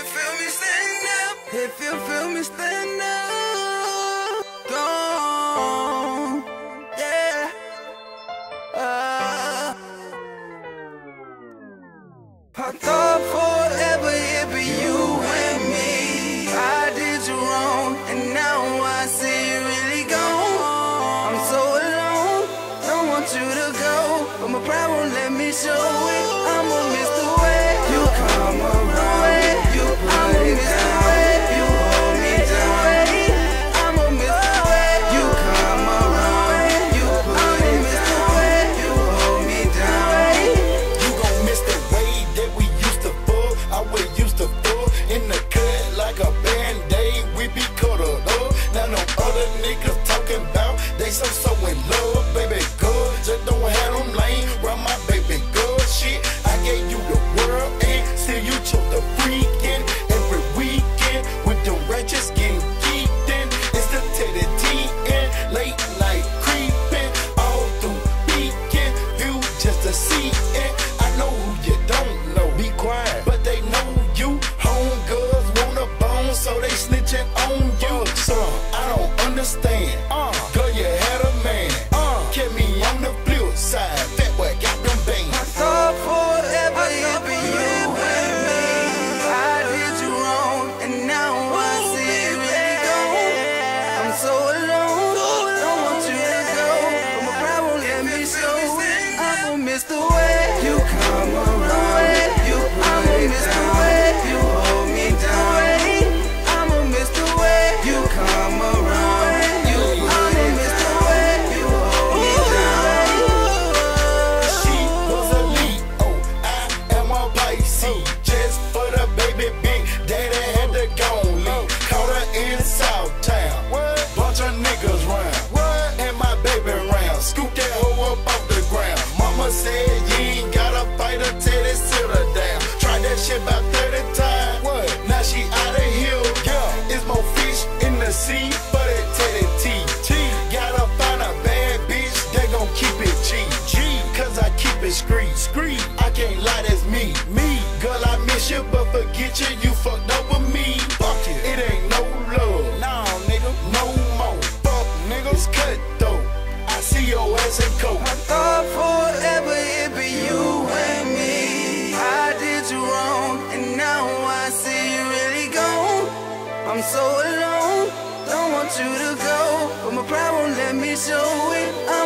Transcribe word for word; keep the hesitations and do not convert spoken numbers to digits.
feel me, stand up. If you feel me, stand up. Gone, yeah. Uh, I thought forever it'd be you and me. I did you wrong, and now I see you really gone. I'm so alone, don't want you to go, but my pride won't let me show it. I'ma miss the way you come around, you put it down, you hold me down. I'ma miss the way you come around, you put it down, you hold me down. You gon' miss the way that we used to fuck. I was used to fuck in the cut like a band-aid. We be cuddled up. Now no other niggas talking about they so so in love, baby girl. Just don't have them lame round my baby girl. Shit, I gave you the world and still you chose the freakin' every weekend with them ratchets getting geeked in. It's the Teddy T and late night creeping all through weekend. You just to see it. I know who you don't know. Be quiet, but they know you. Home girls want a bone, so they snitching on you. So I don't understand. Uh, girl, you had a man. Uh, kept me on the flip side. That boy got them bangs. I thought forever it'd be you and me. I did you wrong, and now I see you really gone. I'm so alone, don't want you to go, but my pride won't let me show it. I'ma miss the way you come around, you I'ma miss the way you hold me down. I'ma miss the way you come around, you I'ma miss the way you hold me down. She was a Leo, I am a Pisces. Just for the baby big daddy had to go leave. Caught her in South Town. Bunch of niggas round. And my baby round. Scoop that hoe up off the ground. Mama said you ain't gotta fight her till they sit her down. Tried that shit about thirty times. Now she out of here. Yeah. It's more fish in the sea for that Teddy T. T. Gotta find a bad bitch that gon' keep it G. G. Cause I keep it street. Street. I can't lie, that's me. Me. Girl, I miss you, but forget you. You fucked up with me. Fuck it. It ain't no love. Nah, nigga. No more. Fuck, nigga. It's cutthroat. I see your ass in coke. I thought forever it'd be you and me. I did you wrong, and now I see you really gone. I'm so alone, don't want you to go, but my pride won't let me show it. I'm